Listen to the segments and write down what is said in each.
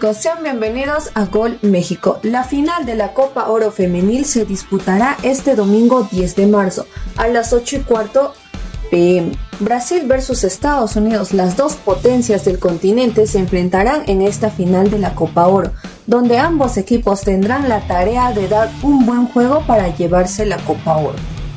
chicos, sean bienvenidos a Gol México. La final de la Copa Oro Femenil se disputará este domingo 10 de marzo a las 8:15 p.m. Brasil versus Estados Unidos, las dos potencias del continente, se enfrentarán en esta final de la Copa Oro, donde ambos equipos tendrán la tarea de dar un buen juego para llevarse la Copa Oro.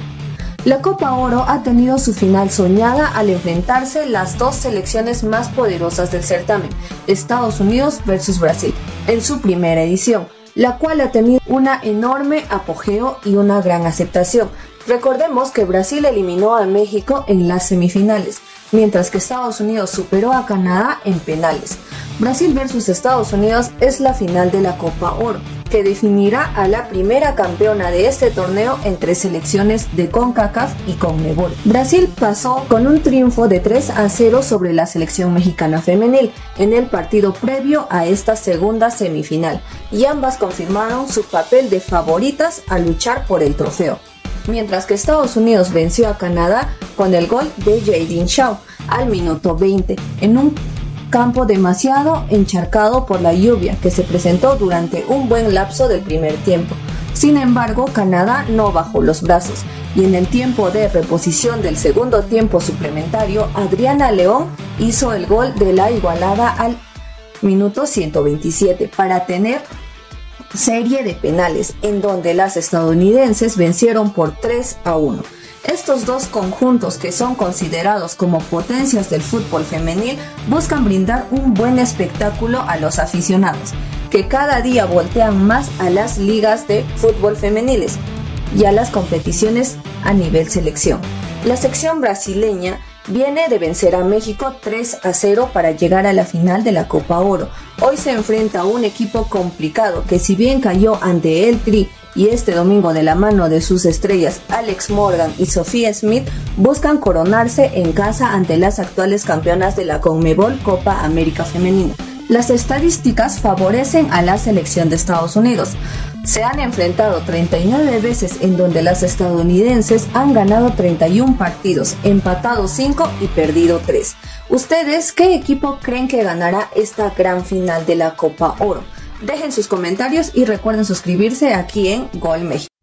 La Copa Oro ha tenido su final soñada al enfrentarse las dos selecciones más poderosas del certamen, Estados Unidos versus Brasil, en su primera edición, la cual ha tenido una enorme apogeo y una gran aceptación. Recordemos que Brasil eliminó a México en las semifinales, mientras que Estados Unidos superó a Canadá en penales. Brasil versus Estados Unidos es la final de la Copa Oro, que definirá a la primera campeona de este torneo entre selecciones de CONCACAF y CONMEBOL. Brasil pasó con un triunfo de 3-0 sobre la selección mexicana femenil en el partido previo a esta segunda semifinal, y ambas confirmaron su papel de favoritas a luchar por el trofeo. Mientras que Estados Unidos venció a Canadá con el gol de Jaedyn Shaw al minuto 20 en un campo demasiado encharcado por la lluvia que se presentó durante un buen lapso del primer tiempo. Sin embargo, Canadá no bajó los brazos y en el tiempo de reposición del segundo tiempo suplementario, Adriana León hizo el gol de la igualada al minuto 127 para tener serie de penales, en donde las estadounidenses vencieron por 3-1. Estos dos conjuntos, que son considerados como potencias del fútbol femenil, buscan brindar un buen espectáculo a los aficionados, que cada día voltean más a las ligas de fútbol femeniles y a las competiciones a nivel selección. La sección brasileña viene de vencer a México 3-0 para llegar a la final de la Copa Oro. Hoy se enfrenta a un equipo complicado que, si bien cayó ante el Tri y este domingo de la mano de sus estrellas Alex Morgan y Sophia Smith, buscan coronarse en casa ante las actuales campeonas de la CONMEBOL Copa América Femenina. Las estadísticas favorecen a la selección de Estados Unidos. Se han enfrentado 39 veces, en donde las estadounidenses han ganado 31 partidos, empatado 5 y perdido 3. ¿Ustedes qué equipo creen que ganará esta gran final de la Copa Oro? Dejen sus comentarios y recuerden suscribirse aquí en Gol México.